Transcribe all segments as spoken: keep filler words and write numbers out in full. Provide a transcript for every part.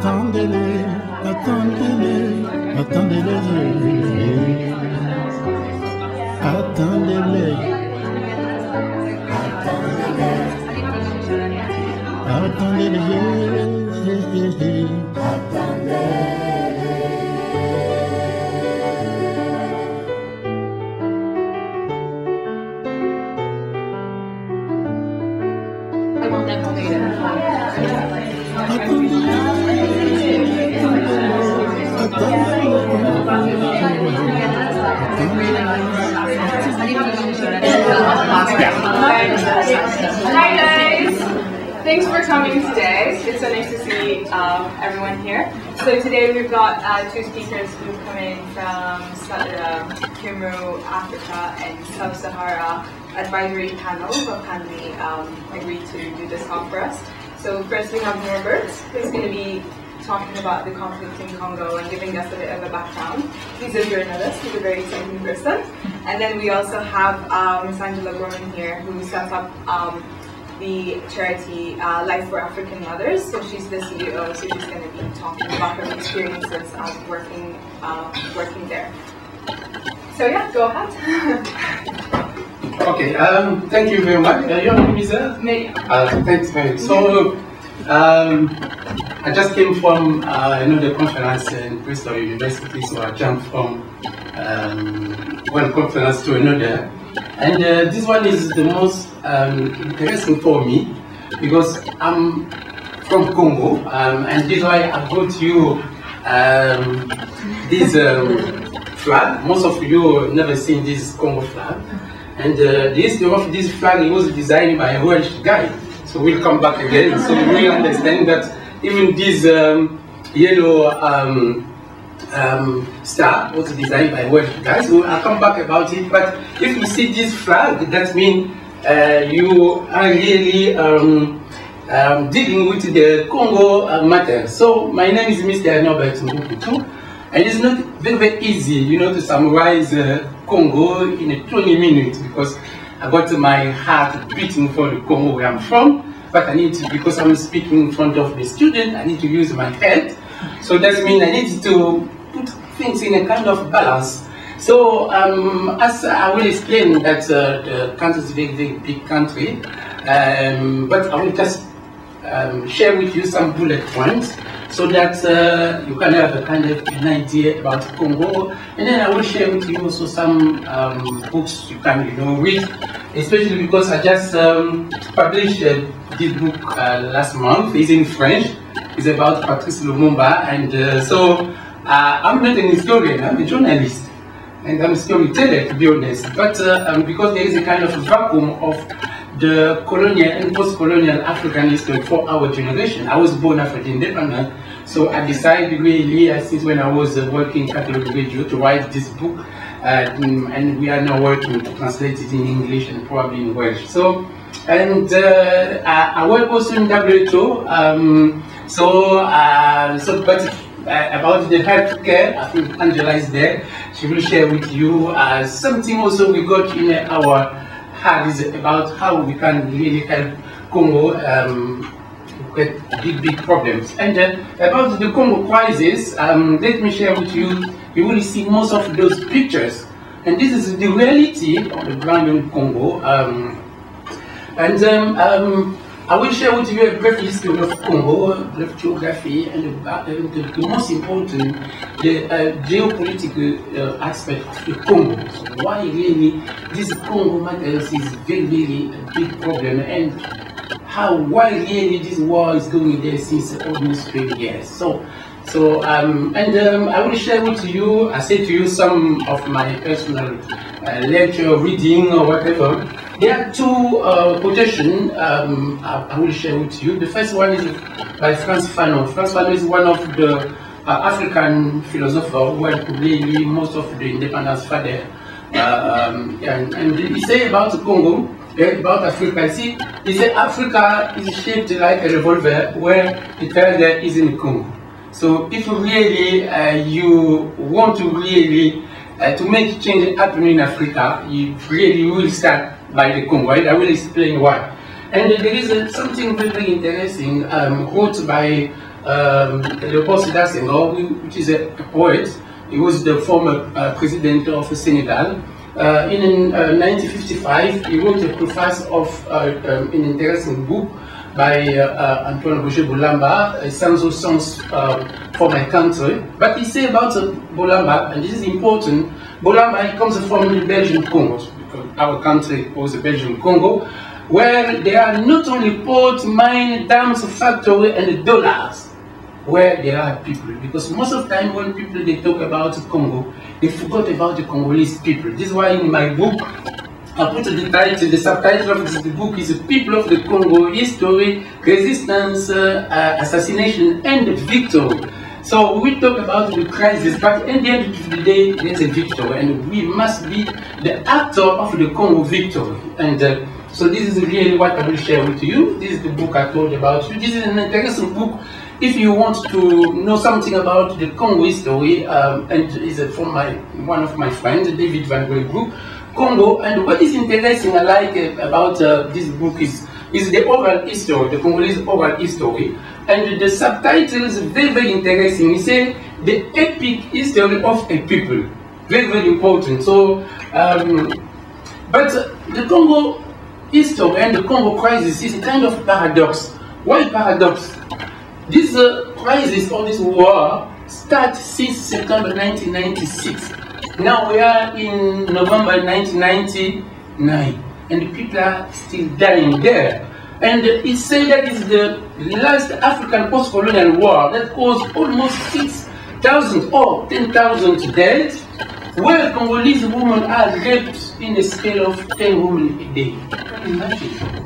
attendez-les, attendez-les, attendez-les, attendez-les, attendez-les, attendez-les. Hi guys! Thanks for coming today. It's so nice to see um, everyone here. So today we've got uh, two speakers who come in from uh, Cameroon, Africa and Sub-Sahara advisory panel who have kindly um, agreed to do this talk for us. So first we have Norbert, who's going to be talking about the conflict in Congo and giving us a bit of a background. He's a journalist, he's a very exciting person. And then we also have um, Miss Angela Gorman here, who set up um, the charity uh, Life for African Mothers. So she's the C E O, so she's going to be talking about her experiences um, working, uh, working there. So yeah, go ahead. Okay, um, thank you very much. Uh, your name is uh? Me. Uh, thanks very much. So, um, I just came from uh, another conference in Bristol University, so I jumped from um, one conference to another. And uh, this one is the most um, interesting for me because I'm from Congo, um, and this is why I brought you um, this um, flag. Most of you never seen this Congo flag. And uh, the history of this flag was designed by a Welsh guy. So we'll come back again. So we understand that even this um, yellow um, um, star was designed by a Welsh guy. So I'll come back about it. But if you see this flag, that means uh, you are really um, um, dealing with the Congo uh, matter. So my name is Mister Norbert Mbukutu. And it's not very, very easy, you know, to summarize uh, Congo in twenty minutes because I got my heart beating for the Congo where I'm from. But I need to, because I'm speaking in front of the student, I need to use my head. So that means I need to put things in a kind of balance. So um, as I will explain that uh, the country is a very, very big country, um, but I will just um, share with you some bullet points so that uh, you can have a kind of an idea about Congo. And then I will share with you also some um, books you can, you know, read, especially because I just um, published uh, this book uh, last month. It's in French. It's about Patrice Lumumba. And uh, so uh, I'm not an historian, I'm a journalist. And I'm a storyteller, to be honest. But uh, um, because there is a kind of vacuum of the colonial and post-colonial African history for our generation. I was born after the independence, so I decided really, uh, since when I was uh, working at Catholic Radio, to write this book, uh, and we are now working to translate it in English and probably in Welsh. So, and uh, I, I work also in W H O, um, so, uh, so, but uh, about the healthcare, I think Angela is there. She will share with you uh, something also we got in our heart is about how we can really help Congo um, get big, big problems. And uh, about the Congo crisis, um, let me share with you, you will see most of those pictures. And this is the reality on the ground in Congo. Um, and um, um, I will share with you a brief history of Congo, the geography, and the, uh, the, the most important, the uh, geopolitical uh, aspect of the Congo. So why really this Congo matters is very, very a big problem, and how, why really this war is going there since almost three years. So, so um, and um, I will share with you, I say to you some of my personal uh, lecture, reading, or whatever. There are two uh, quotations um, I, I will share with you. The first one is by Frantz Fanon. Frantz Fanon is one of the uh, African philosophers who had really most of the independence father. Uh, um, and, and he say about Congo, uh, about Africa, see, he said Africa is shaped like a revolver where the target is in Congo. So if really uh, you want to really uh, to make change happen in Africa, you really will start by the Congo. I will explain why. And there is uh, something very, very interesting um, wrote by um, Léopold Sédar Senghor, which is a, a poet. He was the former uh, president of Senegal. Uh, in uh, nineteen fifty-five, he wrote a preface of uh, um, an interesting book by uh, uh, Antoine Roger Boulamba, Sans au Sens uh, for My Country. But he said about uh, Boulamba, and this is important, Boulamba he comes from the Belgian Congo, because our country was the Belgian Congo, where there are not only port, mine, dams, factory, and dollars, where there are people. Because most of the time when people they talk about Congo, they forgot about the Congolese people. This is why in my book, I put the title, the subtitle of the book is People of the Congo, History, Resistance, uh, uh, Assassination, and Victory. So we talk about the crisis, but at the end of the day, there's a victory, and we must be the actor of the Congo victory. And uh, so this is really what I will share with you. This is the book I told about you. This is an interesting book if you want to know something about the Congo history, um, and it's from my one of my friends, David Van Group. Congo, and what is interesting I like uh, about uh, this book is, is the oral history, the Congolese oral history, and the subtitle is very, very interesting. He said, the epic history of a people, very, very important. So, um, but uh, the Congo history and the Congo crisis is a kind of paradox. Why paradox? This uh, crisis or this war starts since September nineteen ninety-six. Now we are in November nineteen ninety-nine, and the people are still dying there. And it's said that it's the last African post-colonial war that caused almost six thousand or ten thousand deaths, where Congolese women are raped in a scale of ten women a day. Imagine.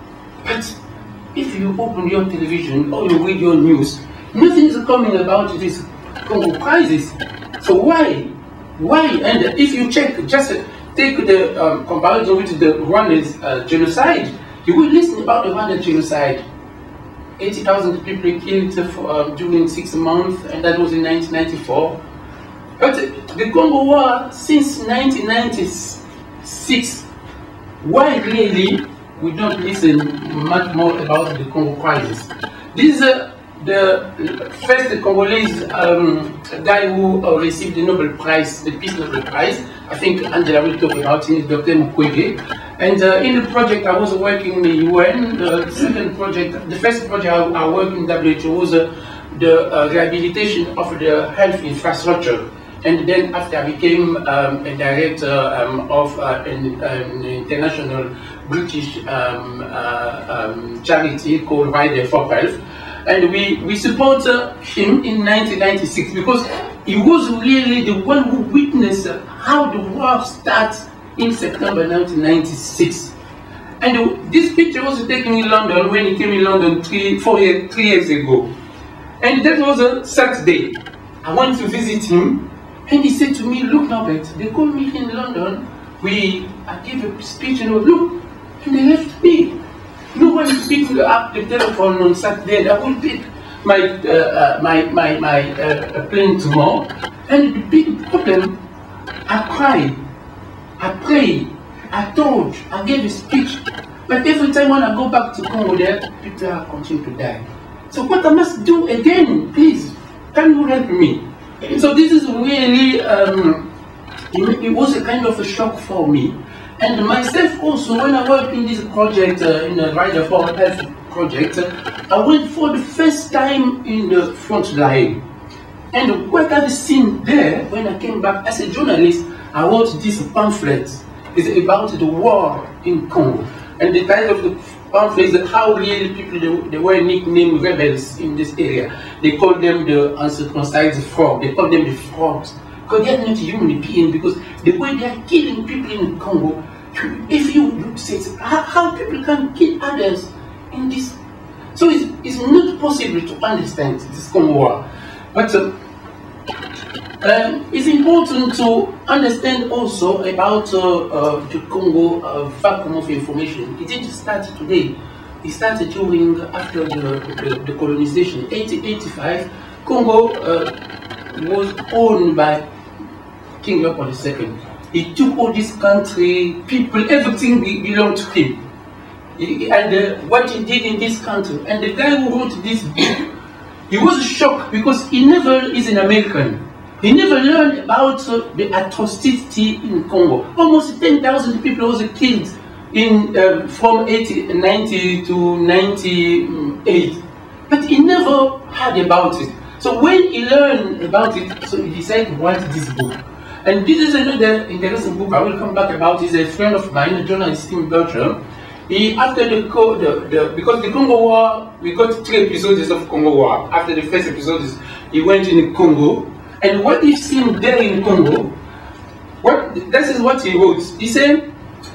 But if you open your television or you read your news, nothing is coming about this Congo crisis. So why? Why? And if you check, just take the um, comparison with the Rwanda's uh, genocide, you will listen about the Rwanda genocide. eighty thousand people killed for, uh, during six months, and that was in nineteen ninety-four. But the Congo War since nineteen ninety-six, why really we don't listen much more about the Congo crisis? This is uh, the first Congolese um, guy who uh, received the Nobel Prize, the Peace Nobel Prize. I think Angela will talk about it, Doctor Mukwege. And uh, in the project I was working in the U N, the second project, the first project I, I worked in W H O was uh, the uh, rehabilitation of the health infrastructure. And then after I became um, a director um, of uh, an, an international British um, uh, um, charity called Rider for Health. And we, we support uh, him in nineteen ninety-six because he was really the one who witnessed uh, how the war starts in September nineteen ninety-six. And uh, this picture was taken in London when he came in London three, four years, three years ago. And that was a Saturday. I went to visit him, and he said to me, "Look, Norbert, they called me in London. We, I gave a speech, and look, and they left me. No one picked up the telephone on Saturday. I will pick my uh, uh, my my my uh, plane tomorrow." And the big problem, I cried, I prayed, I told, I gave a speech, but every time when I go back to Congo, there people are continuing to die. So what I must do again, please, can you help me? So this is really, um, it, it was a kind of a shock for me. And myself also, when I worked in this project, uh, in the Rider for Health project, uh, I went for the first time in the front line. And what I've seen there, when I came back as a journalist, I wrote this pamphlet. It's about the war in Congo. And the title of the pamphlet is how really people, they, they were nicknamed rebels in this area. They called them the uncircumcised frog. They called them the frogs. Because they are not human beings, because the way they are killing people in Congo, if you look, say, how, how people can kill others in this. So it's, it's not possible to understand this Congo war. But uh, um, it's important to understand also about uh, uh, the Congo uh, vacuum of information. It didn't start today. It started during, after the, the, the colonization. eighteen eighty-five, Congo uh, was owned by King Leopold the Second. He took all this country, people, everything belonged to him. He, and uh, what he did in this country. And the guy who wrote this book, He was shocked because he never is an American. He never learned about uh, the atrocity in Congo. Almost ten thousand people was killed in uh, from eighty, ninety to ninety-eight. But he never heard about it. So when he learned about it, so he decided to write this book. And this is another interesting book. I will come back about. He's a friend of mine, a journalist in Belgium. He, after the, the, the, because the Congo War, we got three episodes of Congo War. After the first episode, he went in Congo. And what he seen there in Congo, what, this is what he wrote. He said,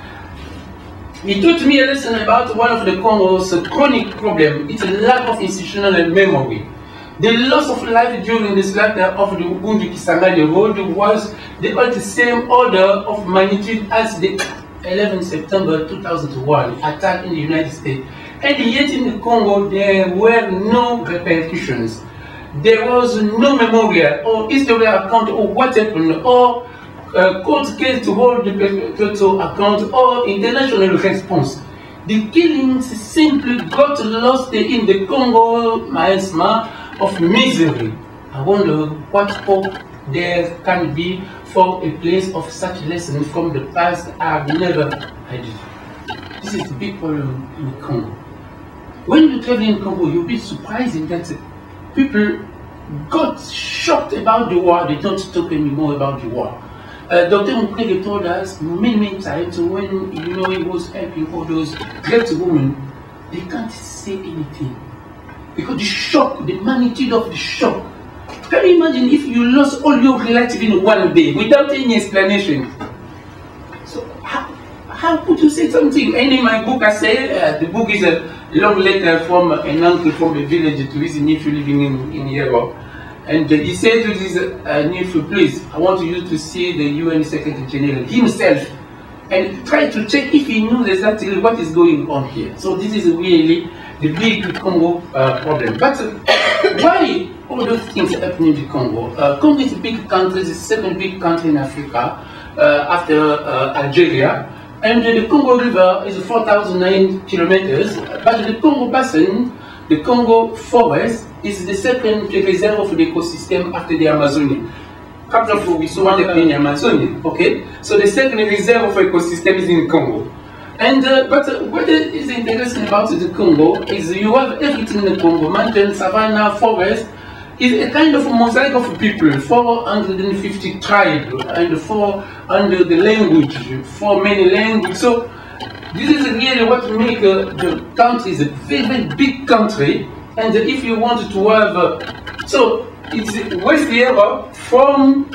he taught me a lesson about one of the Congo's chronic problem. It's a lack of institutional memory. The loss of life during the slaughter of the Ubuntu Kisangani Road was the same order of magnitude as the eleventh September two thousand one attack in the United States. And yet in the Congo there were no repercussions. There was no memorial or historical account of what happened or uh, court case to hold the perpetrator account or international response. The killings simply got lost in the Congo miasma of misery. I wonder what hope there can be for a place of such lessons from the past I've never had. This is the big problem in Congo. When you travel in Congo, you'll be surprised that people got shocked about the war. They don't talk anymore about the war. Uh, Doctor Mukwege told us many, many times when you know he was helping all those great women, they can't say anything. Because the shock, the magnitude of the shock. Can you imagine if you lost all your relatives in one day without any explanation? So how, how could you say something? And in my book I say, uh, the book is a long letter from an uncle from a village to his nephew living in, in Europe. And uh, he said to his uh, nephew, please, I want you to see the U N Secretary General himself and try to check if he knows exactly what is going on here. So this is really the big Congo uh, problem. But uh, why all those things happen in the Congo? Uh, Congo is a big country, it's the second big country in Africa uh, after uh, Algeria. And uh, the Congo River is four thousand nine kilometers, but the Congo Basin, the Congo forest, is the second reserve of the ecosystem after the Amazonian. Capital for we saw in the Amazonian, okay? So the second reserve of ecosystem is in Congo. And uh, but uh, what is interesting about the Congo is you have everything in the Congo: mountain, savanna, forest. It's a kind of a mosaic of people, four hundred fifty tribes, and four hundred the language, four many languages. So this is really what makes uh, the country is a very, very big country. And uh, if you want to have, uh, so it's West Europe from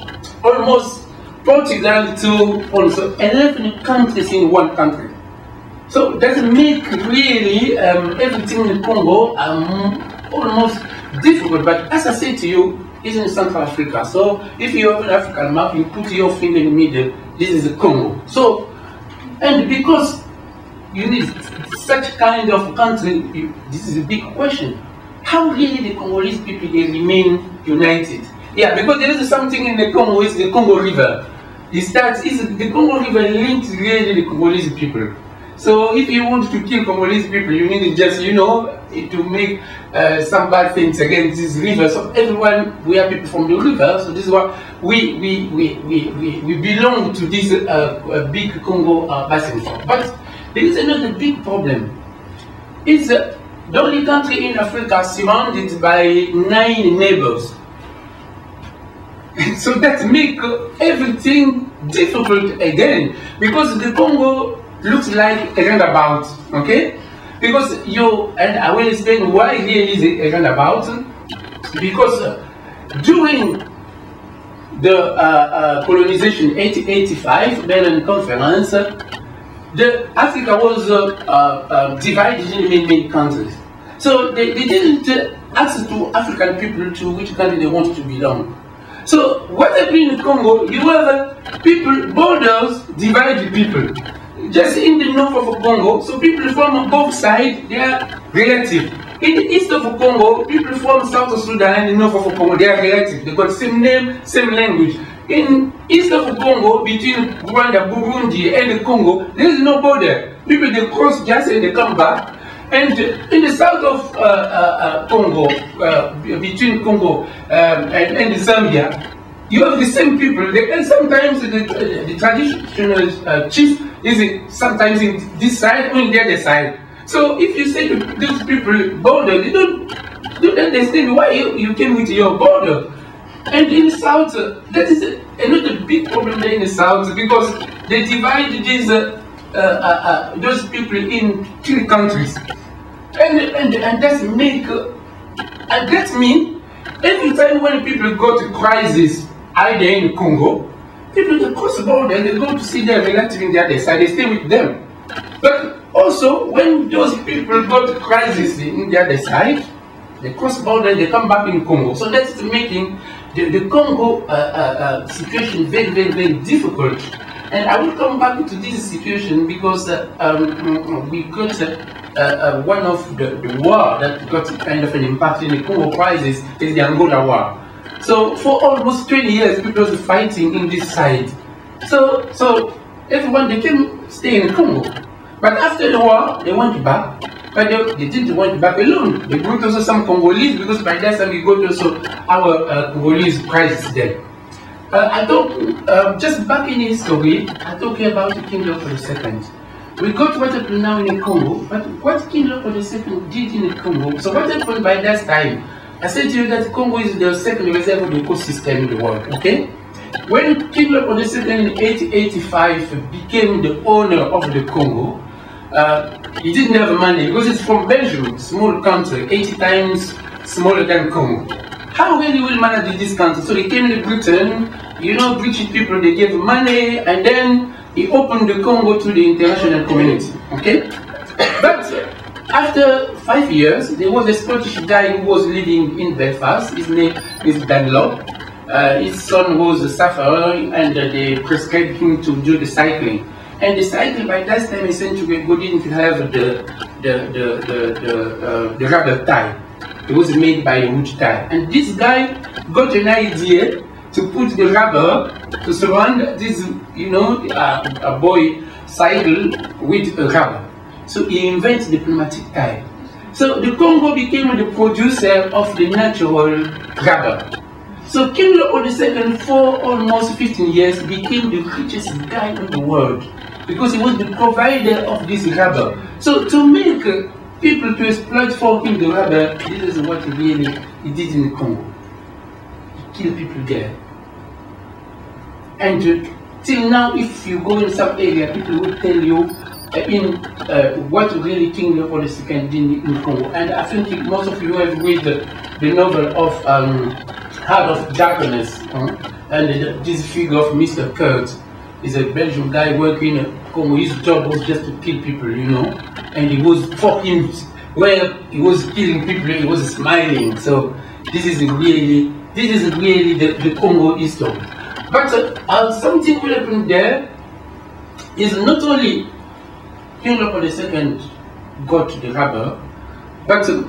almost Portugal to also eleven countries in one country. So that makes really um, everything in Congo um, almost difficult. But as I say to you, it's in Central Africa. So if you have an African map, you put your finger in the middle, this is the Congo. So, and because you need such kind of country, you, this is a big question. How really the Congolese people they remain united? Yeah, because there is something in the Congo, it's the Congo River. It starts, is the Congo River links really the Congolese people. So if you want to kill Congolese people, you need to just, you know, to make uh, some bad things against this river. So everyone, we are people from the river, so this is why we we we we, we, we belong to this uh, big Congo uh, basin. But there is another big problem. It's uh, the only country in Africa surrounded by nine neighbors. So that makes everything difficult again, because the Congo looks like a roundabout, okay? Because you, and I will explain why here is a roundabout, because uh, during the uh, uh, colonization eighteen eighty-five, Berlin Conference, uh, the Africa was uh, uh, uh, divided in many, many countries. So they, they didn't uh, ask to African people to which country they wanted to belong. So what happened in the Congo, you have uh, people, borders divide the people. Just in the north of Congo, so people from both sides, they are relative. In the east of Congo, people from South Sudan and the north of Congo, they are relative. They got same name, same language. In east of Congo, between Rwanda, Burundi, and the Congo, there is no border. People they cross just and they come back. And in the south of uh, uh, uh, Congo, uh, between Congo um, and, and Zambia, you have the same people. They, and sometimes the, the, the traditional uh, chief is sometimes in this side or in the other side. So if you say to those people border, they don't, don't understand why you, you came with your border. And in the south, uh, that is a, another big problem there in the south, because they divide these uh, uh, uh, uh, those people in three countries, and and and that's make uh, and that mean every time when people go to crisis, either in Congo, people they cross the border and they go to see their relative in the other side, they stay with them. But also when those people go to crisis in the other side, they cross the border and they come back in Congo. So that's making the, the Congo uh, uh, uh, situation very, very, very difficult. And I will come back to this situation because uh, um, we got uh, uh, one of the, the war that got kind of an impact in the Congo crisis is the Angola war. So for almost twenty years, people were fighting in this side. So, so everyone, they came stay in Congo. But after the war, they went back. But they, they didn't want back alone. They brought also some Congolese, because by that time we got also our uh, Congolese crisis there. Uh, I talk, uh, just back in history, I talk about King Leopold the Second. We got what happened now in the Congo, but what King Leopold the Second did in the Congo, so what happened by that time? I said to you that Congo is the second reserve of the ecosystem in the world, okay? When King Leopold the Second in eighteen eighty-five became the owner of the Congo, uh, he didn't have money because it's from Belgium, small country, eighty times smaller than Congo. How really will manage this country? So he came to Britain, you know, British people, they gave money, and then he opened the Congo to the international community, okay? But after five years, there was a Scottish guy who was living in Belfast. His name is Dunlop. Uh, his son was a sufferer, and uh, they prescribed him to do the cycling. And the cycling by that time essentially didn't have the the the the, the, uh, the rubber tie. It was made by a wood tie. And this guy got an idea to put the rubber to surround this, you know, uh, a boy cycle with a rubber. So he invented the pneumatic tire. So the Congo became the producer of the natural rubber. So King Leopold the Second, for almost fifteen years, became the richest guy in the world because he was the provider of this rubber. So to make uh, people to exploit for him the rubber, this is what he really he did in the Congo. He killed people there. And uh, till now, if you go in some area, people will tell you uh, in uh, what really King Leopold the Second did in Congo. And I think most of you have read the, the novel of um, Heart of Darkness, uh, and uh, this figure of Mister Kurt is a Belgian guy working in Congo. His job was just to kill people, you know, and he was for him, well, he was killing people, he was smiling. So this is really, this is really the, the Congo history. But uh, uh, something will happen there is not only King Leopold the Second got the rubber, but uh,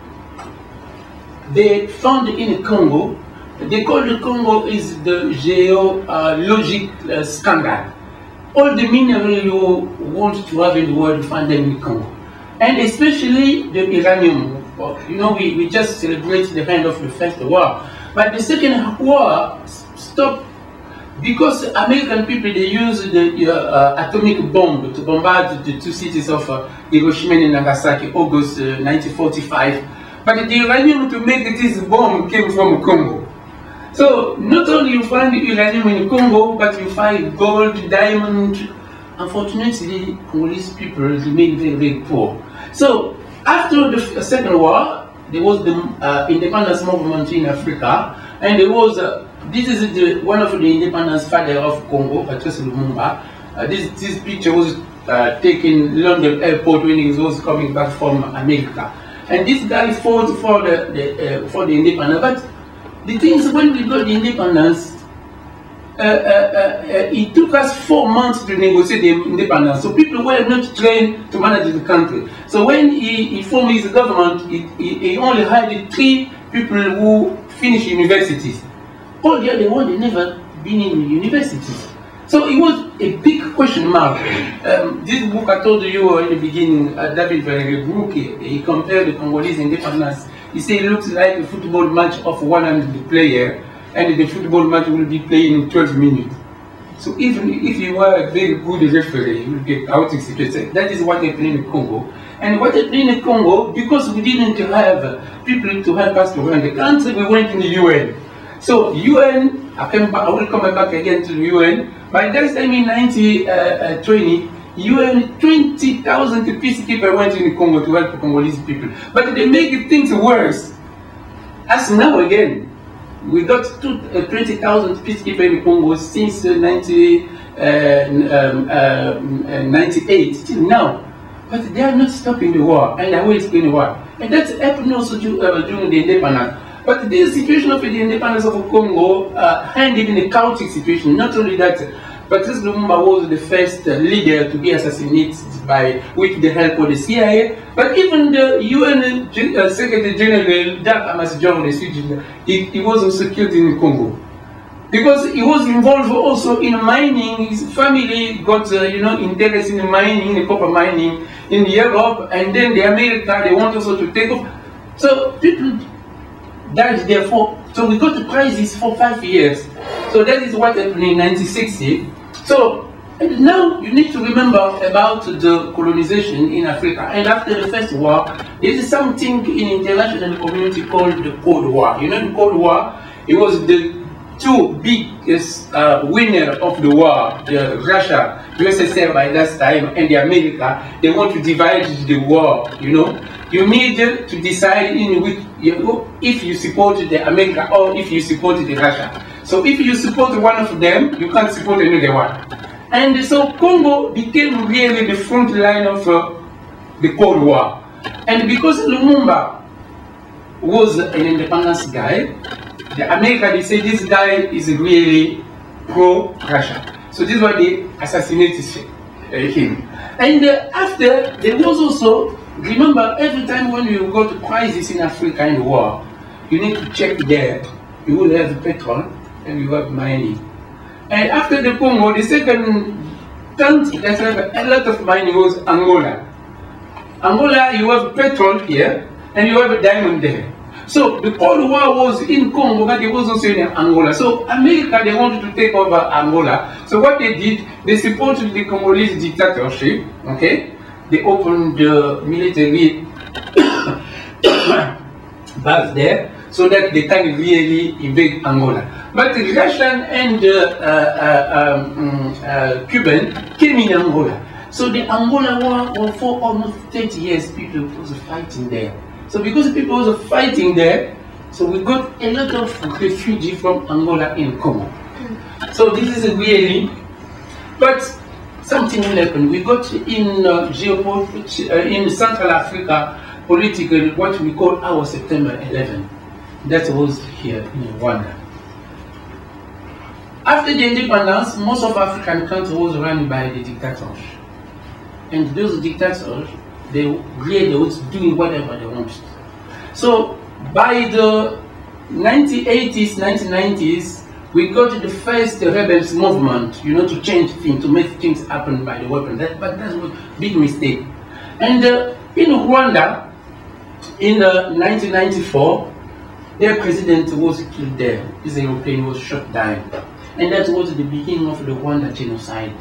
they found in the Congo, they call the Congo is the geologic uh, scandal. All the minerals you want to have in the world, you find them in the Congo. And especially the uranium. You know, we, we just celebrated the end of the First War. But the Second War stopped because American people, they used the uh, atomic bomb to bombard the two cities of uh, Hiroshima and Nagasaki, August uh, nineteen forty-five. But the uranium to make this bomb came from Congo. So not only you find uranium in Congo, but you find gold, diamond. Unfortunately, Congolese people remain very, very poor. So after the Second War, there was the uh, independence movement in Africa, and there was uh, this is the, one of the independence father of Congo, Patrice Lumumba. Uh, this this picture was uh, taken in London airport when he was coming back from America, and this guy fought for the, the uh, for the independence. But the thing is, when we got the independence, uh, uh, uh, uh, it took us four months to negotiate the independence. So people were not trained to manage the country. So when he, he formed his government, he, he, he only hired three people who finished universities. All the other ones, they never been in universities. So it was a big question mark. Um, this book I told you in the beginning, uh, David Verheugen, he compared the Congolese independence. He said it looks like a football match of one hundred players, and the football match will be played in twelve minutes. So even if you were a very good referee, you will get chaotic situation. That is what happened in Congo. And what happened in Congo, because we didn't have people to help us to run the country, we went in the U N. So U N, I, came back, I will come back again to the U N. By that time in nineteen twenty, U N twenty thousand peacekeepers went in Congo to help the Congolese people. But they make things worse. As now again, we got twenty thousand peacekeepers in Congo since uh, nineteen ninety-eight till now. But they are not stopping the war, and I will explain why. And that's happened also to, uh, during the independence. But this situation of the independence of Congo uh, ended in a chaotic situation. Not only that, Patrice Lumumba was the first uh, leader to be assassinated by, with the help of the C I A. But even the U N uh, Secretary General Jacques Amasi, he, he was also killed in Congo. Because he was involved also in mining. His family got uh, you know, interest in mining, in copper mining in Europe, and then the America, they want also to take off. So people died therefore. So we got a crisis for five years. So that is what happened in nineteen sixty. So and now you need to remember about the colonization in Africa. And after the First War, there is something in international community called the Cold War. You know the Cold War? It was the two biggest uh, winner of the war, the Russia, U S S R by that time, and the America. They want to divide the war, you know. You need to decide in which, you know, if you support the America or if you support the Russia. So if you support one of them, you can't support another one. And so Congo became really the front line of uh, the Cold War. And because Lumumba was an independence guy, the America, they say this guy is really pro-Russia. So this is why they assassinated him. And uh, after, there was also, remember, every time when you go to crisis in Africa in the war, you need to check there. You will have petrol and you have mining. And after the Congo, the second country that have a lot of mining was Angola. Angola, you have petrol here and you have a diamond there. So the Cold War was in Congo, but it was also in Angola. So America, they wanted to take over Angola. So what they did, they supported the Congolese dictatorship, okay? They opened the military base there so that they can really invade Angola. But the Russian and uh, uh, um, uh, Cuban came in Angola. So the Angola war for almost thirty years, people was fighting there. So because people were fighting there, so we got a lot of refugees from Angola in Congo. So this is really, but something will happen. We got in uh, geopolitics, uh, in Central Africa, politically, what we call our September eleventh. That was here in Rwanda. After the independence, most of African countries was run by the dictators. And those dictators, they really was doing whatever they wanted. So by the nineteen eighties, nineteen nineties, we got the first rebels movement, you know, to change things, to make things happen by the weapon. That, but that was a big mistake. And uh, in Rwanda, in uh, nineteen ninety-four, their president was killed there. His aeroplane was shot down. And that was the beginning of the Rwanda genocide.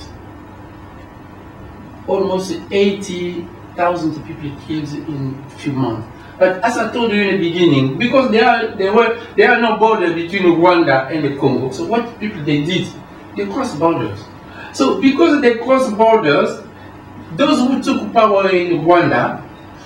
Almost eighty thousand people killed in a few months. But as I told you in the beginning, because there are there were there are no border between Rwanda and the Congo. So what people they did, they crossed borders. So because they crossed borders, those who took power in Rwanda,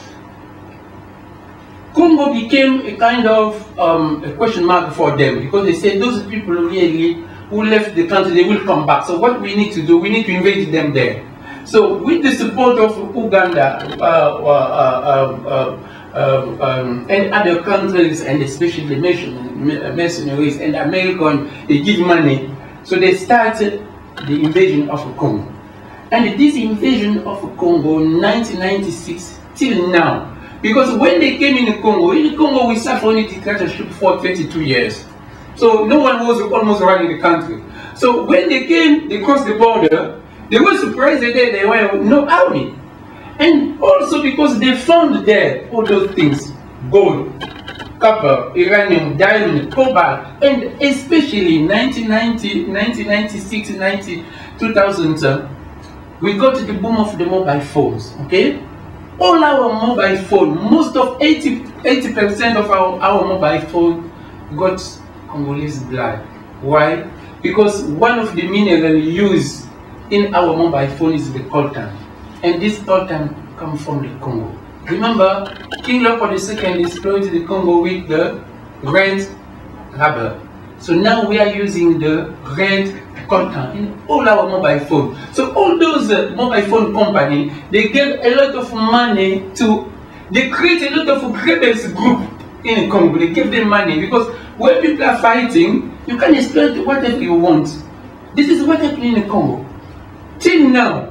Congo became a kind of um, a question mark for them, because they said those people really who left the country, they will come back. So what we need to do, we need to invade them there. So with the support of Uganda uh, uh, uh, uh, uh, um, and other countries, and especially mercenaries and Americans, they give money. So they started the invasion of Congo. And this invasion of Congo, nineteen ninety-six till now, because when they came in Congo, in Congo we suffered only dictatorship for twenty-two years. So no one was almost running the country. So when they came, they crossed the border, they were surprised that there were no army. And also because they found there all those things, gold, copper, uranium, diamond, cobalt, and especially in nineteen ninety, nineteen ninety-six, ninety, two thousand, uh, we got the boom of the mobile phones, okay? All our mobile phone, most of eighty percent of our, our mobile phone got Congolese blood. Why? Because one of the minerals used in our mobile phone is the coltan. And this coltan comes from the Congo. Remember, King Leopold the Second exploited the Congo with the red rubber. So now we are using the red coltan in all our mobile phones. So all those uh, mobile phone companies, they gave a lot of money to, they create a lot of rebels group in Congo. They give them money because when people are fighting, you can exploit whatever you want. This is what happened in Congo till now.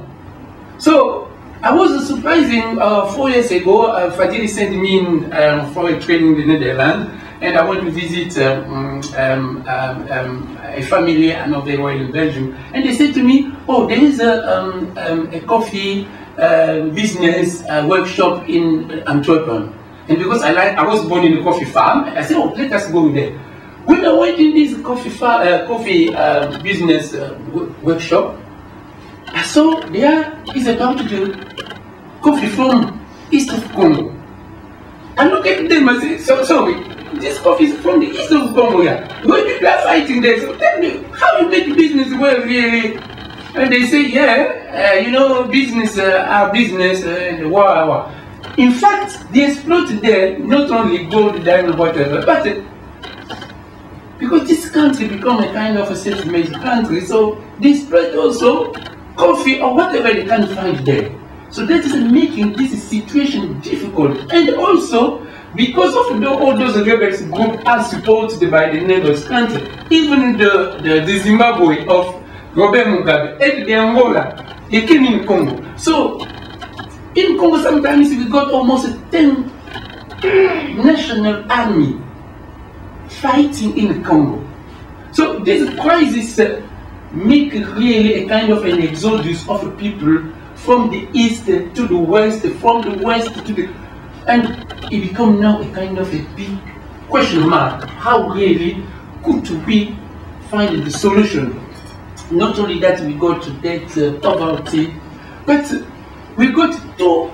So I was surprising uh, four years ago. Uh, Fadili sent me in um, for a training in the Netherlands, and I went to visit um, um, um, um, a family and of the royal in Belgium. And they said to me, "Oh, there is a, um, um, a coffee uh, business uh, workshop in Antwerp." And because I like, I was born in a coffee farm, I said, "Oh, let us go there." When I went in this coffee farm, uh, coffee uh, business uh, workshop, I saw there is about the coffee from east of Congo. I look at them and say, so sorry, this coffee is from the east of Congo. Yeah. When people are fighting there, so tell me how you make business well really. And they say, yeah, uh, you know, business, uh, our business, uh, and wow, wow. In fact, they exploited there not only gold, diamond, whatever, but uh, because this country become a kind of a self-made country, so they exploit also coffee or whatever they can find there. So that is making this situation difficult. And also, because of the, all those rebels groups are supported by the neighbors country, even the, the, the Zimbabwe of Robert Mugabe and the Angola, they came in Congo. So in Congo sometimes we got almost a ten national army fighting in Congo. So this crisis uh, make really a kind of an exodus of people from the east to the west, from the west to the, and it become now a kind of a big question mark. How really could we find the solution? Not only that we got that uh, poverty, but we got two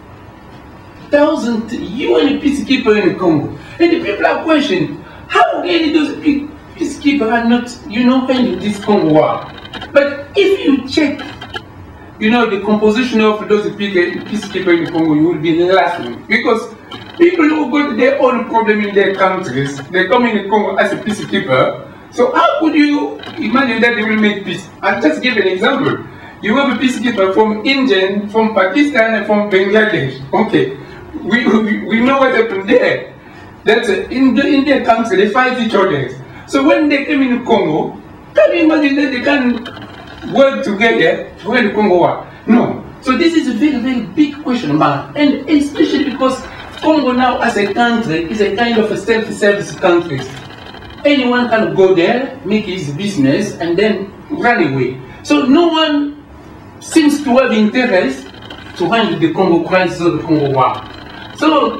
thousand U N peacekeepers in Congo, and the people are questioning how really those peacekeepers are not, you know, ending this Congo war. But if you check, you know, the composition of those peacekeepers in Congo, you will be laughing. Because people who got their own problem in their countries, they come in Congo as a peacekeeper. So how could you imagine that they will make peace? I'll just give an example. You have a peacekeeper from India, from Pakistan, and from Bangladesh. Okay, we, we, we know what happened there. That in, the, in their country, they fight each other. So when they came in Congo, can you imagine that they can work together to win the Congo war? No. So this is a very, very big question mark. And especially because Congo now as a country is a kind of a self-service country. Anyone can go there, make his business, and then run away. So no one seems to have interest to handle the Congo crisis or the Congo war. So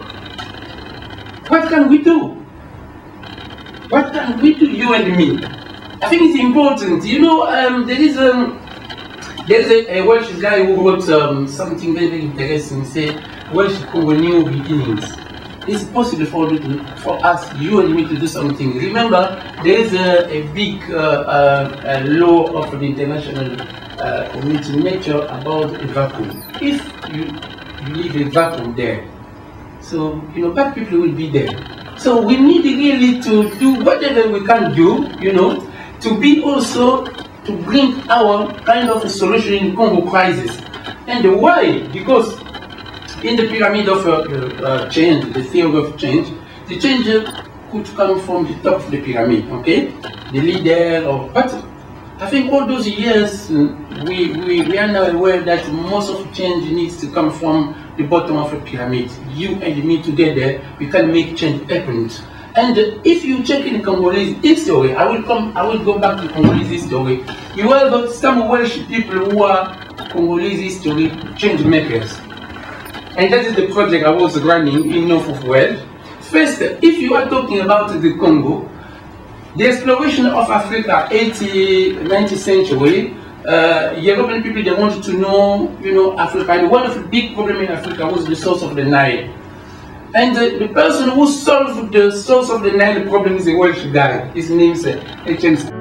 what can we do? What can we do, you and me? I think it's important. You know, um, there is um, there's a, a Welsh guy who wrote um, something very, very interesting. Say, Welsh Congo new beginnings. It's possible for, for us, you and me, to do something. Remember, there is a, a big uh, uh, a law of the international uh, community nature about a vacuum. If you, you leave a vacuum there, so you know, bad people will be there. So we need really to do whatever we can do, you know, to be also to bring our kind of a solution in the Congo crisis. And why? Because in the pyramid of uh, uh, change, the theory of change, the change could come from the top of the pyramid, okay? The leader, or but I think all those years uh, we, we, we are now aware that most of change needs to come from the bottom of the pyramid. You and me together, we can make change happen. And uh, if you check in Congolese history, I will come, I will go back to Congolese history. You have got some Welsh people who are Congolese history change makers. And that is the project I was running in North of Wales. First, if you are talking about the Congo, the exploration of Africa, eighteenth, nineteenth century, uh, European people, they wanted to know, you know, Africa. And one of the big problems in Africa was the source of the Nile. And uh, the person who solved the source of the Nile problem is a Welsh guy. His name is uh, H M C.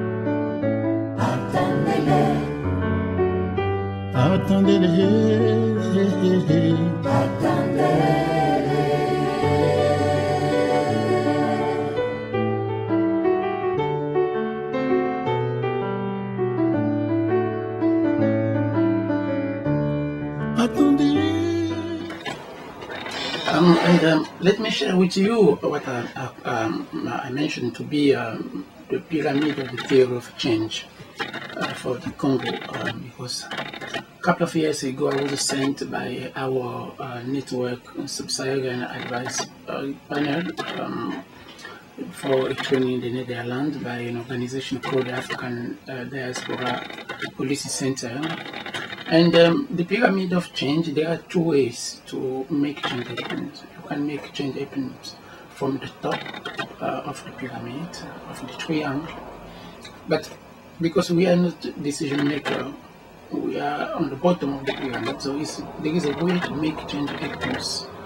Um, and um, let me share with you what I, uh, um, I mentioned to be um, the pyramid of the theory of change uh, for the Congo, um, because a couple of years ago I was sent by our uh, network Sub-Saharan Advice uh, panel um, for a training in the Netherlands by an organization called the African uh, Diaspora Policy Center. And um, the pyramid of change, there are two ways to make change happen. You can make change happen from the top uh, of the pyramid, of the triangle. But because we are not decision maker, we are on the bottom of the pyramid. So it's, there is a way to make change happen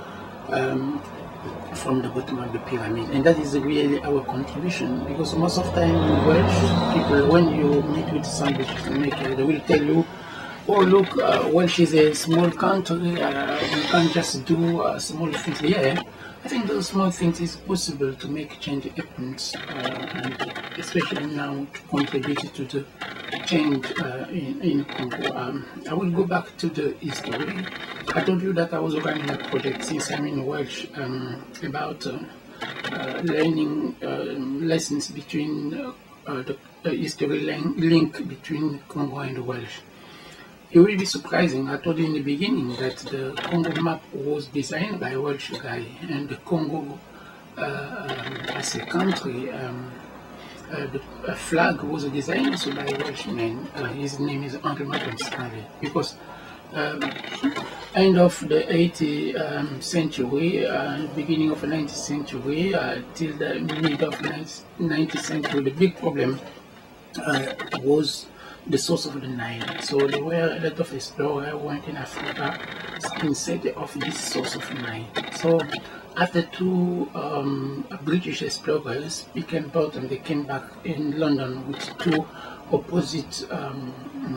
um, from the bottom of the pyramid. And that is really our contribution. Because most of the time, Welsh people, when you meet with some decision maker, they will tell you, oh look, uh, Welsh is a small country, uh, we can't just do uh, small things. Yeah, I think those small things is possible to make change happen, uh, and especially now to contribute to the change uh, in, in Congo. Um, I will go back to the history. I told you that I was running a project since I'm in Welsh um, about uh, uh, learning uh, lessons between uh, uh, the, the history link between Congo and Welsh. It will be surprising. I told you in the beginning that the Congo map was designed by a Welsh guy, and the Congo uh, um, as a country, um, uh, the flag was designed also by a Welshman. Uh, his name is Henry Morton Stanley. Because um, end of the eighteenth um, century, uh, beginning of the nineteenth century, uh, till the mid of the nineteenth century, the big problem uh, was the source of the Nile. So there were a lot of explorers went in Africa in search of this source of the Nile. So after two um, British explorers became important, they came back in London with two opposite um,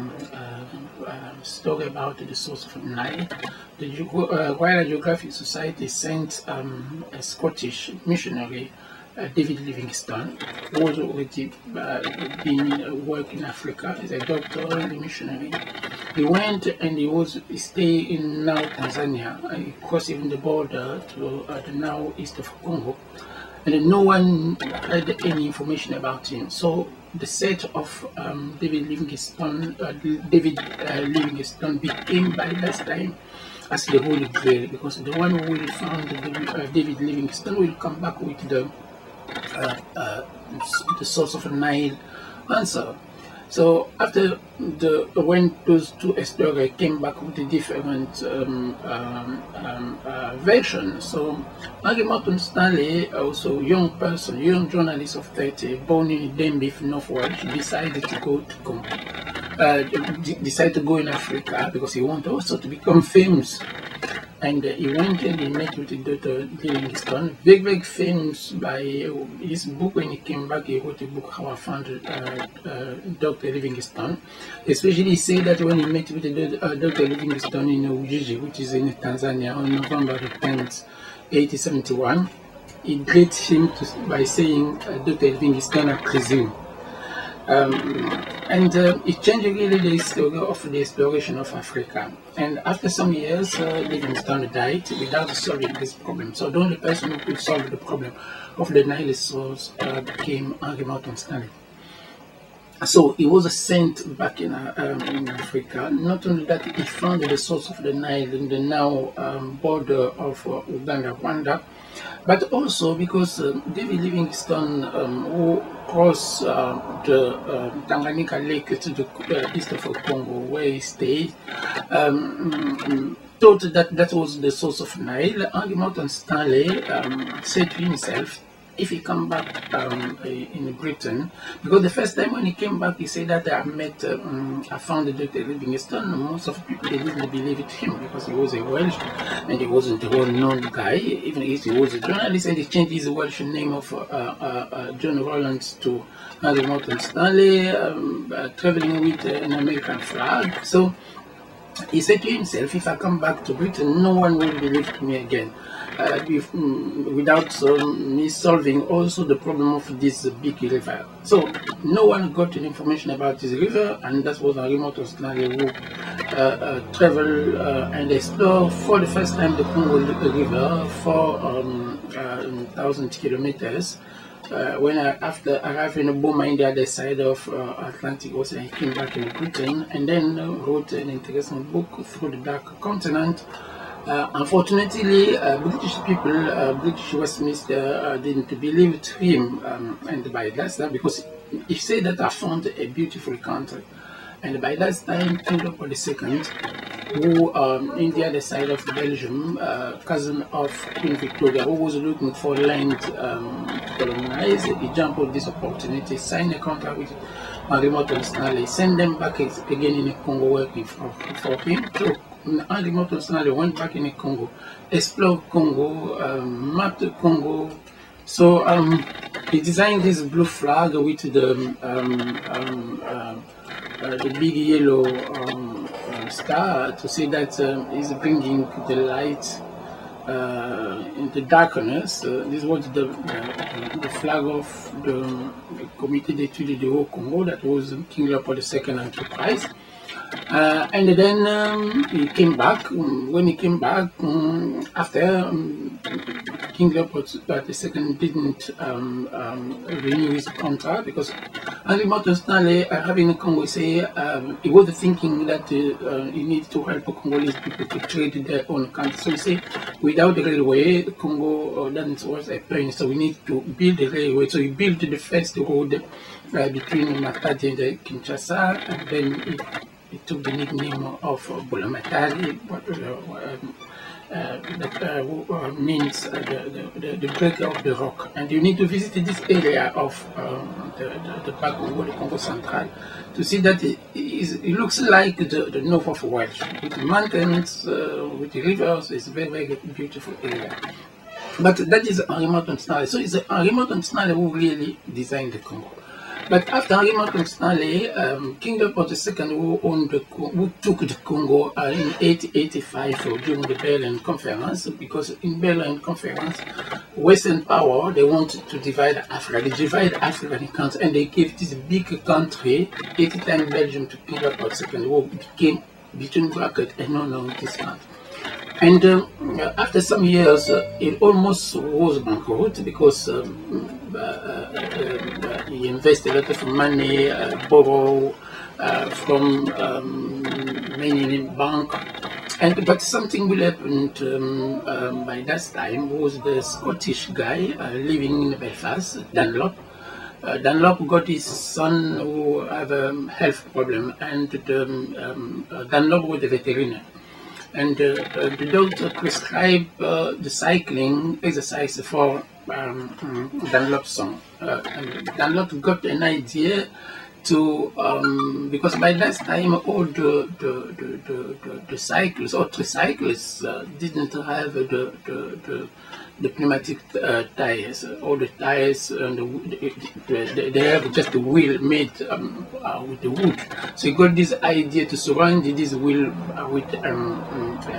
uh, uh, stories about the source of the Nile. The uh, Royal Geographic Society sent um, a Scottish missionary, Uh, David Livingstone, who was already uh, been uh, working in Africa as a doctor and a missionary. He went and he was he stayed in now Tanzania, uh, he crossed even the border to uh, the now east of Congo, and no one had any information about him. So the search of um, David Livingstone, uh, David uh, Livingstone became by that time as the Holy Grail, because the one who will find David, uh, David Livingstone will come back with the Uh, uh, the source of the Nile answer. So after the when those two explorers came back with a different um, um, um, uh, version, so Henry Morton Stanley, also young person, young journalist of thirty, born in Denbigh, North Wales, decided to go to Congo. Uh, decided to go in Africa because he wanted also to become famous. And uh, he went and he met with Doctor Livingstone, very, very famous by uh, his book. When he came back, he wrote a book, How I Found uh, uh, Doctor Livingstone. Especially he said that when he met with uh, Doctor Livingstone in Ujiji, which is in Tanzania, on November tenth, eighteen seventy-one, he greeted him to, by saying, uh, Doctor Livingstone, I presume. Um, and uh, it changed really the story of the exploration of Africa. And after some years, uh, Livingstone died without solving this problem. So the only person who could solve the problem of the Nile source uh, became Henry Morton Stanley. So he was sent back in, uh, um, in Africa. Not only that, he found the source of the Nile in the now um, border of uh, Uganda, Rwanda. but also because um, David Livingstone, um, who crossed uh, the uh, Tanganyika Lake to the uh, east of Congo, where he stayed, um, thought that that was the source of Nile. Henry Morton Stanley um, said to himself, if he come back um, in Britain, because the first time when he came back, he said that I met, um, I found Doctor Livingstone. Most of the people, they didn't believe it him because he was a Welsh and he wasn't a well-known guy. Even if he was a journalist, and he changed his Welsh name of uh, uh, uh, John Rowlands to Henry Morton Stanley, um, uh, traveling with uh, an American flag. So he said to himself, if I come back to Britain, no one will believe me again. Uh, if, um, without um, me solving also the problem of this uh, big river. So no one got any information about this river, and that was Henry Morton Stanley who uh, uh, traveled uh, and explored for the first time the Congo River for um, uh, one thousand kilometers. Uh, when I, after arriving in Boma in the other side of uh, Atlantic Ocean, he came back in Britain and then uh, wrote an interesting book, Through the Dark Continent. Uh, unfortunately, uh, British people, uh, British Westminster, uh, didn't believe him, um, and by that time, because he said that I found a beautiful country, and by that time, King Leopold the Second, who um, in the other side of Belgium, uh, cousin of Queen Victoria, who was looking for land um, to colonize, he jumped on this opportunity, signed a contract with Henry Morton Stanley, sent them back again in the Congo working for, for him. So, Henry Morton Stanley went back in the Congo, explored Congo, um, mapped Congo. So um, he designed this blue flag with the um, um, uh, uh, the big yellow um, uh, star to say that um, he's bringing the light uh, in the darkness. Uh, this was the, the, the flag of the, the Comité d'études du Haut-Congo, that was King Leopold the Second enterprise. Uh, and then um, he came back. Um, when he came back, um, after um, King Leopold the Second didn't um, um, renew his contract, because Henry Morton Stanley, uh, having a Congo, say um, he was thinking that uh, uh, he needed to help Congolese people to trade their own country. So he said, without the railway, Congo uh, doesn't worth a penny. So we need to build a railway. So he built the first road uh, between Matadi and uh, Kinshasa, and then he It took the nickname of uh, Bulamatari, what uh, uh, that uh, means uh, the, the, the breaker of the rock. And you need to visit this area of um, the, the, the park of the Congo Central to see that it, is, it looks like the, the north of Welsh, with mountains, uh, with the rivers. It's a very, very beautiful area. But that is Henry Morton Stanley. So it's Henry Morton Stanley who really designed the Congo. But after Henry Morton Stanley, um, King Leopold the Second, who, owned the, who took the Congo uh, in eighteen eighty-five uh, during the Berlin Conference, because in Berlin Conference, Western power, they wanted to divide Africa. They divided Africa in countries, and they gave this big country, eighty times Belgium, to King Leopold the Second, who became, between brackets, a non-Nordic country. And um, after some years, uh, it almost was bankrupt because um, uh, uh, he invested a lot of money, uh, borrow uh, from um, many banks. And but something will happen um, um, by that time. Was the Scottish guy uh, living in Belfast, Dunlop. Uh, Dunlop got his son who have a health problem, and um, um, uh, Dunlop was a veterinarian. And uh, uh, the doctor prescribed uh, the cycling exercise for um, Dunlop's son. Uh, and Dunlop got an idea to, um, because by that time all the, the, the, the, the, the cyclists, or tricyclists, uh, didn't have the, the, the, the pneumatic uh, tires. All the tires, and the, the, they have just a wheel made um, uh, with the wood. So he got this idea to surround this wheel uh, with um, uh,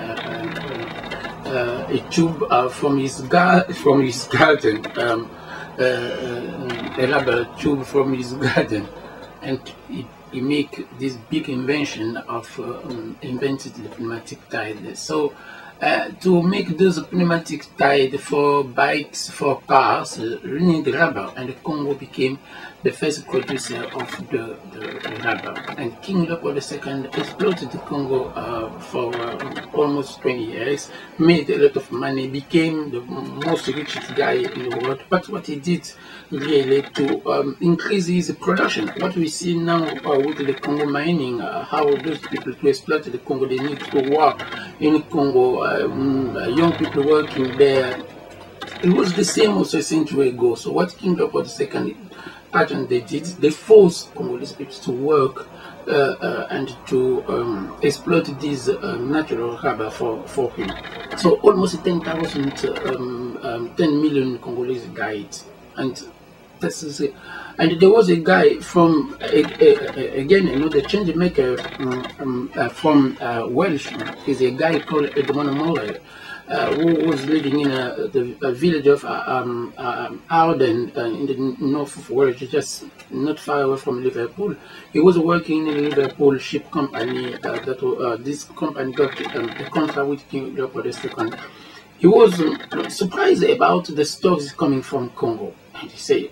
uh, uh, a tube uh, from his gar from his garden, um, uh, uh, a rubber tube from his garden, and he, he make this big invention of uh, um, invented the pneumatic tire. So. Uh, to make those pneumatic tires for bikes, for cars, uh, you need rubber, and the Congo became the first producer of the, the, the rubber. And King Leopold the Second exploited the Congo uh, for uh, almost twenty years, made a lot of money, became the most richest guy in the world. But what he did really to um, increase his production. What we see now uh, with the Congo mining, uh, how those people to exploit the Congo, they need to work in Congo, um, young people working there. It was the same also a century ago. So what King Leopold the Second pattern they did, they forced Congolese people to work uh, uh, and to um, exploit this uh, natural rubber for, for him. So almost ten thousand, um, um, ten million Congolese died. And this is it. And there was a guy from, uh, uh, again, you know, the change maker um, um, uh, from uh, Welsh is a guy called Edmond Morel. Uh, who was living in a, the a village of uh, um, uh, Arden uh, in the north of Wales, just not far away from Liverpool. He was working in a Liverpool ship company. Uh, that uh, this company got um, a contract with King Leopold the Second. He was uh, surprised about the stories coming from Congo, and he said,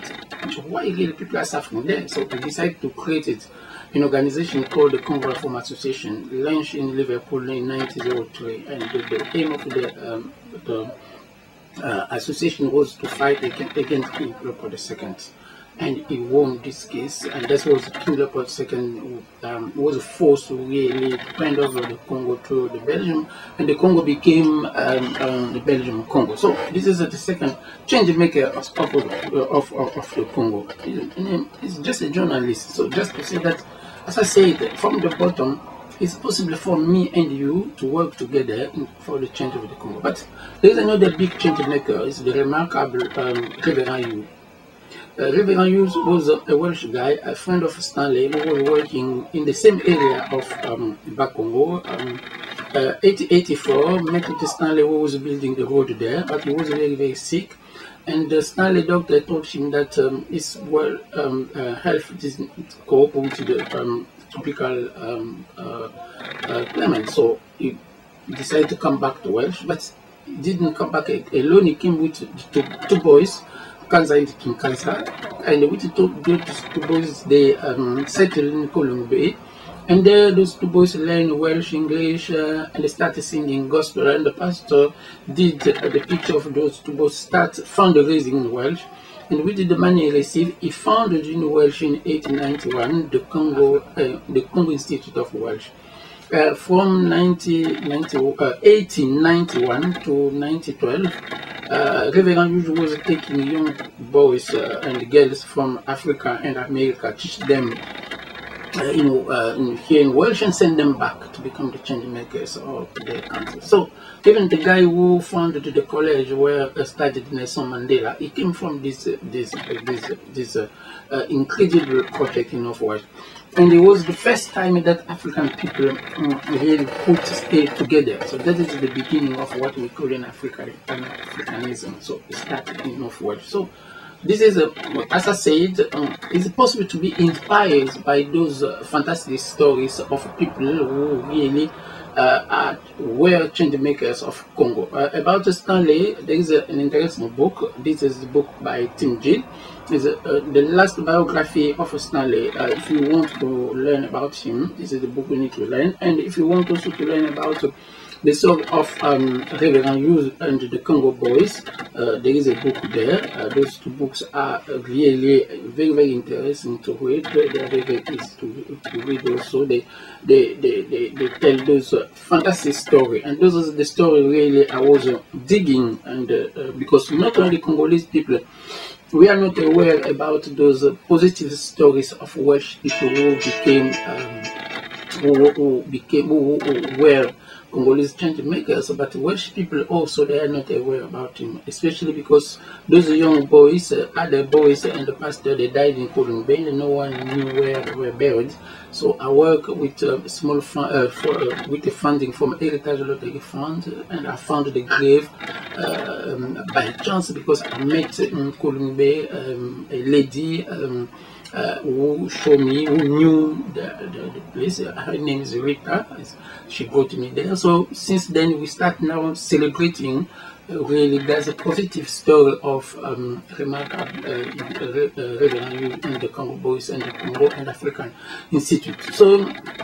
"Why really people are suffering there?" So he decided to create it. An organization called the Congo Reform Association, launched in Liverpool in nineteen oh three, and the, the aim of the, um, the uh, association was to fight against King Leopold the Second, and he won this case. And that was King Leopold the Second who um, was forced to really hand over the Congo to the Belgium, and the Congo became um, um, the Belgium Congo. So this is uh, the second change maker of of, of, of, of the Congo. He's just a journalist, so just to say that. As I said, from the bottom, it's possible for me and you to work together in, for the change of the Congo. But there is another big change maker, it's the remarkable um, Reverend Hughes. Uh, Reverend Hughes was a, a Welsh guy, a friend of Stanley, who was working in the same area of um, Bakongo. Um, uh, eighteen eighty-four, met with Stanley, who was building the road there, but he was very, very sick. And the Stanley doctor told him that um, his well, um, uh, health didn't cope with the um, tropical um, uh, uh, climate. So he decided to come back to Welsh, but he didn't come back alone. He came with two, two boys, Kanza and Kinkanza. And with the two, those two boys, they um, settled in Column Bay. And there, those two boys learned Welsh, English, uh, and they started singing gospel. And the pastor did uh, the picture of those two boys start fundraising in Welsh. And with the money he received, he founded in Welsh in eighteen ninety-one the Congo, uh, the Congo Institute of Welsh. Uh, from eighteen ninety-one to nineteen twelve, uh, Reverend Hughes was taking young boys uh, and girls from Africa and America, teach them Uh, you know, uh, here in Welsh, and send them back to become the change makers of their country. So even the guy who founded the college where I studied Nelson Mandela, he came from this uh, this uh, this uh, this uh, uh, incredible project in North Wales. And it was the first time that African people um, really put state together. So that is the beginning of what we call in Africa Africanism. So it started in North Wales. So this is, a, as I said, um, it's possible to be inspired by those uh, fantastic stories of people who really uh, are, were change makers of Congo. Uh, about Stanley, there is a, an interesting book. This is the book by Tim Gill. It's uh, the last biography of Stanley. Uh, if you want to learn about him, this is the book you need to learn. And if you want also to learn about uh, the story of um, Reverend Hughes and the Congo Boys, uh, there is a book there. Uh, those two books are really very, very interesting to read. They are very, very easy to, to read also. They, they, they, they, they tell those uh, fantastic stories. And those are the story really I was uh, digging, and uh, uh, because not only Congolese people, we are not aware about those uh, positive stories of Welsh people who became, um, who, who became, who, who were Congolese change makers, but Welsh people also, they are not aware about him, especially because those young boys, uh, other boys and the pastor, they died in Column Bay, and no one knew where they were buried. So I work with a uh, small fund, uh, for, uh, with the funding from Heritage Lottery Fund, and I found the grave uh, um, by chance because I met in Column Bay um, a lady um, Uh, who showed me, who knew the, the, the place. Uh, her name is Rita. She brought me there. So since then, we start now celebrating. Uh, really, there's a positive story of um, remarkable uh, uh, Reverend in the Congo Boys and the Congo and African Institute. So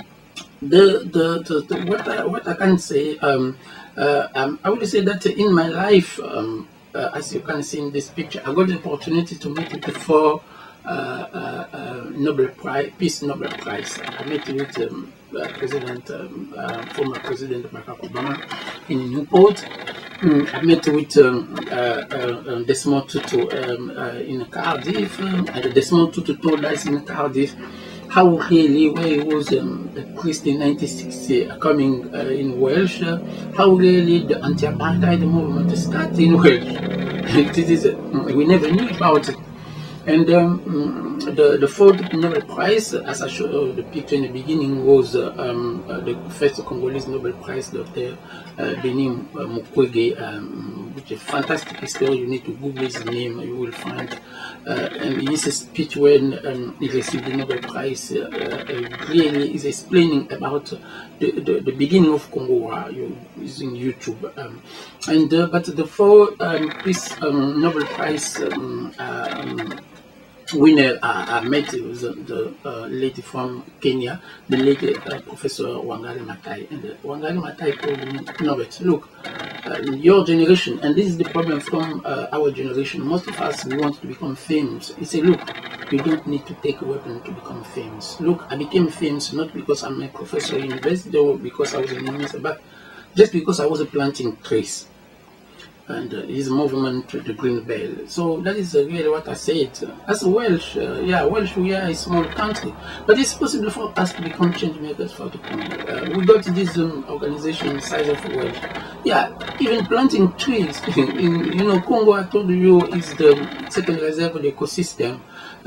the the, the, the what I, what I can say, um, uh, um, I would say that in my life, um, uh, as you can see in this picture, I got the opportunity to meet with the four uh, uh, uh, Nobel Prize, Peace Nobel Prize. I met with um, uh, President, um, uh, former President Barack Obama in Newport. Mm, I met with um, uh, uh, Desmond Tutu um, uh, in Cardiff, um, and Desmond Tutu told us in Cardiff how really, where he was um, a priest in nineteen sixty uh, coming uh, in Welsh, uh, how really the anti-apartheid movement started in Welsh. This is, uh, we never knew about it. And um, the, the fourth Nobel Prize, as I showed the picture in the beginning, was uh, um, uh, the first Congolese Nobel Prize, Doctor Uh, Denis uh, Mukwege, um, which is a fantastic story. You need to Google his name, you will find. Uh, and in his speech when um, he received the Nobel Prize, uh, uh, really is explaining about the, the, the beginning of Congo. Uh, you, using YouTube. Um, and uh, but the four um, peace um, Nobel Prize um, uh, um, winner I, I met was the, the uh, lady from Kenya, the lady uh, Professor Wangari Maathai. And uh, Wangari Maathai told me, Norbert, look, uh, your generation, and this is the problem from uh, our generation, most of us, we want to become famous. He said, look, you don't need to take a weapon to become famous. Look, I became famous not because I'm a professor at university or because I was an minister, but just because I was planting trees. And uh, his movement to the Green Belt. So that is uh, really what I said. As Welsh, uh, yeah, Welsh, we are a small country, but it's possible for us to become change makers for the Congo. Uh, we got this um, organization size of Welsh. Yeah, even planting trees. in, you know, Congo, I told you, is the second reserve of the ecosystem.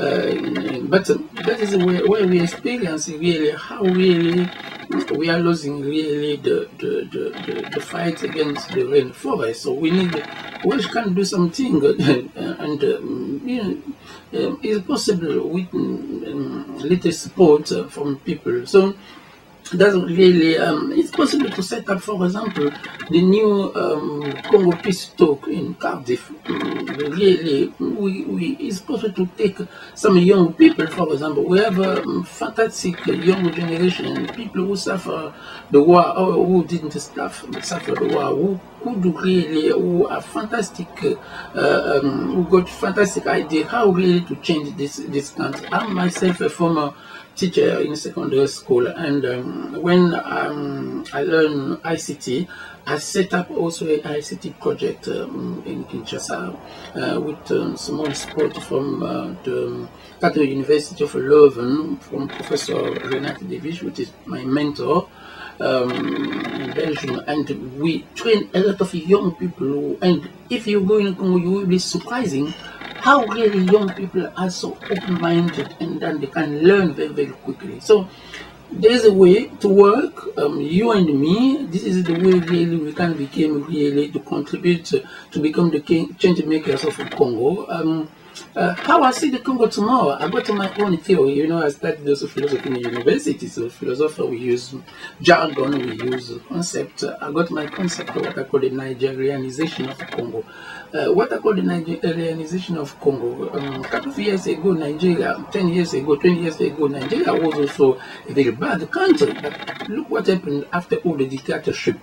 Uh, but uh, that is where, where we experience really how really we are losing really the the, the, the, the fight against the rainforest. So we need, Welsh can do something, and um, you know, um, it's possible with um, little support uh, from people. So doesn't really, um, it's possible to set up, for example, the new um, Congo Peace Talk in Cardiff. Um, really, we, we, it's possible to take some young people, for example. We have a um, fantastic young generation, people who suffer the war, or who didn't suffer, suffer the war, who could really, who are fantastic, uh, um, who got fantastic idea how really to change this, this country. I'm myself a former teacher in secondary school, and um, when um, I learned I C T, I set up also an I C T project um, in Kinshasa uh, with um, small support from uh, the Catholic University of Leuven, from Professor Renate Devish, which is my mentor um, in Belgium, and we train a lot of young people. Who, and if you go in Congo, you will be surprising how really young people are so open-minded, and then they can learn very, very quickly. So there's a way to work, um, you and me. This is the way really we can become really to contribute to, to become the change makers of Congo. Um, uh, how I see the Congo tomorrow, I got my own theory. You know, I studied also philosophy in the university. So philosopher, we use jargon, we use concept. I got my concept of what I call the Nigerianization of Congo. Uh, what I call the Nigerianization of Congo. Um, a couple of years ago, Nigeria, ten years ago, twenty years ago, Nigeria was also a very bad country. But look what happened after all the dictatorship.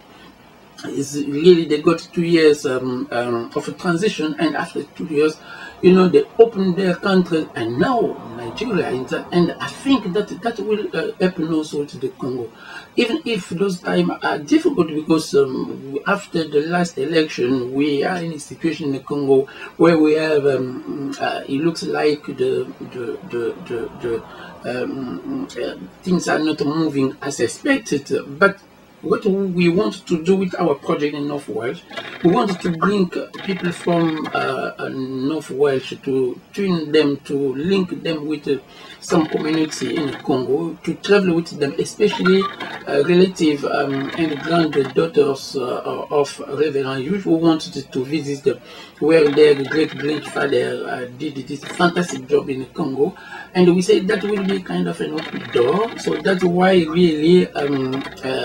Is really they got two years um, um, of a transition, and after two years, you know, they opened their country, and now Nigeria is that, and I think that that will uh, happen also to the Congo, even if those times are difficult, because um, after the last election, we are in a situation in the Congo where we have um, uh, it looks like the the the the, the um, uh, things are not moving as expected, but what we want to do with our project in North Welsh, we want to bring people from uh, North Welsh, to train them, to link them with uh, some community in Congo, to travel with them, especially uh, relative um, and granddaughters uh, of Reverend Hughes, who wanted to visit them, where their great-grandfather uh, did this fantastic job in Congo. And we say that will be kind of an open door. So that's why really um, um,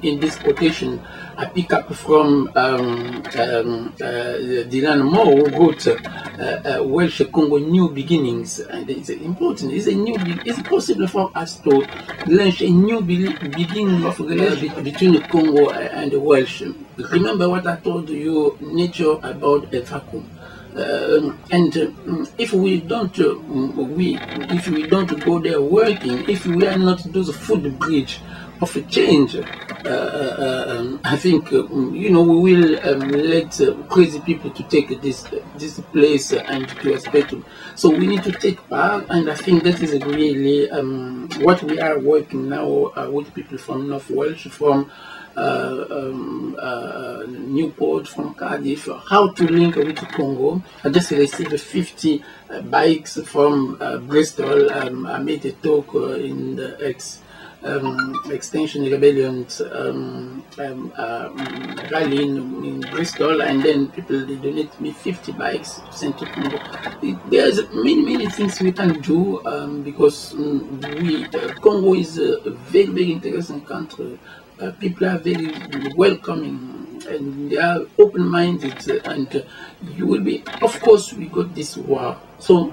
in this quotation, I pick up from um, um, uh, Dylan Moore, who wrote uh, uh, Welsh Congo New Beginnings, and it's important. It's a new. It's possible for us to launch a new be beginning of relationship between the Congo and the Welsh. Remember what I told you, nature about a vacuum. Uh, and uh, if we don't, uh, we if we don't go there working, if we are not do the food bridge of a change, uh, uh, um, I think uh, you know we will um, let uh, crazy people to take this this place and to expect. To, so we need to take part, and I think that is really um, what we are working now uh, with people from North Welsh, from Uh, um, uh, Newport, from Cardiff, how to link with Congo. I just received fifty uh, bikes from uh, Bristol. Um, I made a talk uh, in the ex um, Extinction Rebellion um, um, um, rally in, in Bristol, and then people they donate me fifty bikes to send to Congo. There's many many things we can do um, because um, we uh, Congo is a very very interesting country. Uh, people are very welcoming and they are open-minded, uh, and uh, you will be, of course, we got this war. So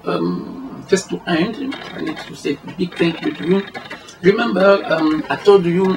um, just to end, I need to say a big thank you to you. Remember, um, I told you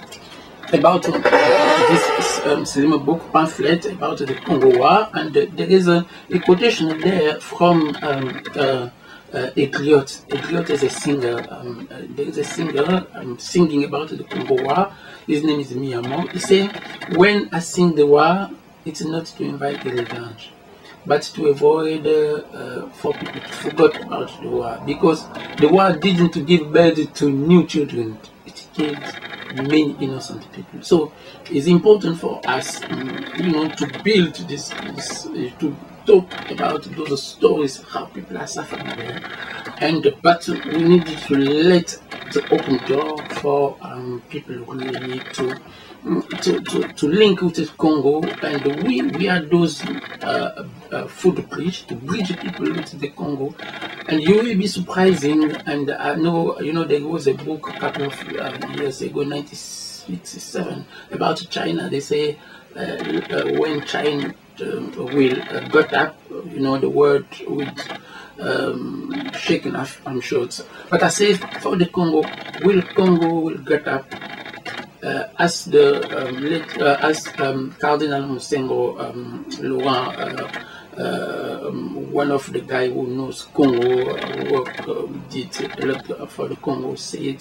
about uh, this um, cinema book pamphlet about the Congo War, and uh, there is a, a quotation there from um, uh, Uh, Eliot. Eliot is a singer. Um, uh, there is a singer um, singing about the Congo War. His name is Miyamo. He said, "When I sing the war, it's not to invite the revenge, but to avoid uh, uh, for people to forget about the war, because the war didn't give birth to new children. It killed many innocent people. So it's important for us, um, you know, to build this, this uh, to talk about those stories, how people are suffering there, and but we need to let the open door for um, people really to, to to to link with the Congo, and we we are those uh, uh, food bridge to bridge people with the Congo, and you will be surprising. And I know you know there was a book a couple of uh, years ago, nineteen sixty-seven, about China. They say uh, uh, when China Uh, will uh, got up, you know, the word with um, shaken off, I'm sure. It's, but I say for the Congo, will Congo will get up uh, as the um, late, uh, as um, Cardinal Musengo um, Laurent, uh, uh, um, one of the guy who knows Congo, uh, work uh, did a lot for the Congo, said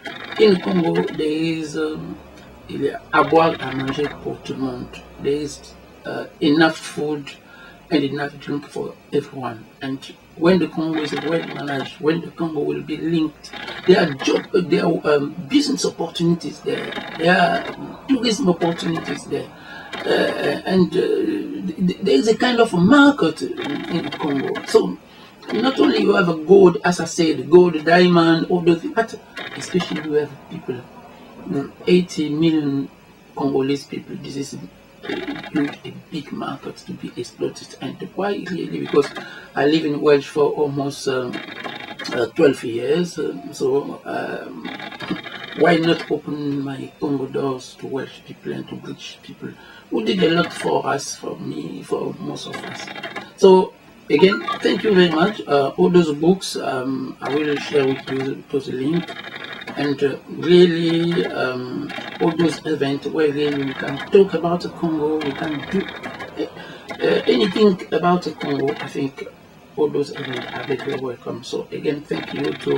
in Congo there is um, il y a à boire à manger pour tout le monde. There is Uh, enough food and enough drink for everyone. And when the Congo is well managed, when the Congo will be linked, there are job, there are um, business opportunities there, there are tourism opportunities there, uh, and uh, there is a kind of market in the Congo. So not only you have a gold, as I said, gold, diamond, all those things, but especially you have people, you know, eighty million Congolese people. This is huge, a big market to be exploited. And why really? Because I live in Welsh for almost um, uh, twelve years, um, so um, why not open my Congo doors to Welsh people and to British people who did a lot for us, for me, for most of us. So again, thank you very much. Uh, all those books um, I will share with you those link. And uh, really, um, all those events where really we can talk about the Congo, we can do uh, uh, anything about the Congo. I think all those events are very welcome. So again, thank you to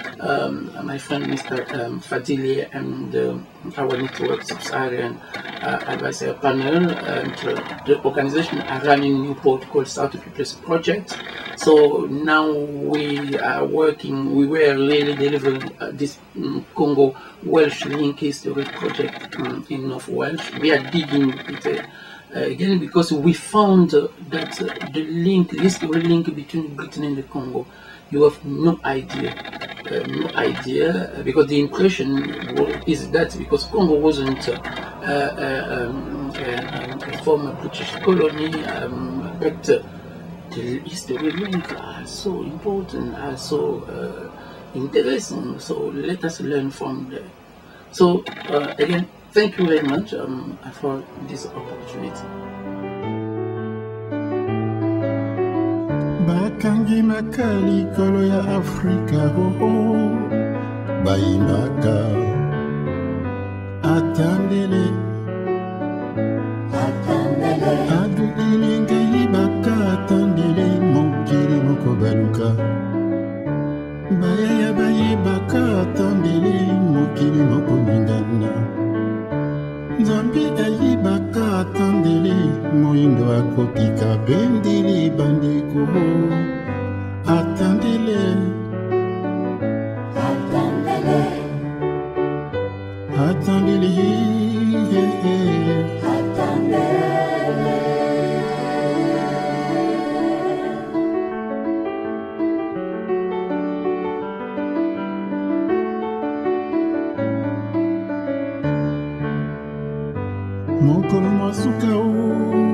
um, my friend Mister Um, Fadili and uh, our network Sub-Saharan uh, Advisor Panel, and uh, the organization are running Newport called South People's Project. So now we are working, we were really delivering uh, this um, Congo Welsh Link History Project um, in North Welsh. We are digging it uh, uh, again because we found uh, that uh, the link, the history link between Britain and the Congo, you have no idea, uh, no idea, uh, because the impression is that because Congo wasn't uh, uh, um, uh, a former British colony, um, but uh, the history link are so important, are so uh, interesting. So let us learn from them. So uh, again, thank you very much um, for this opportunity. Bakangi makali kolo ya Afrika ho ho Baimaka Atandele Atandele Adu ilinga ibaka atandele Mokiri moko baluka Bayaya bayibaka atandele Mokiri moko ningana Zambi ayibaka atandele Moindo akopika bendele bandeko Atandele Atandele Atandele Atandele Mokolo masuka o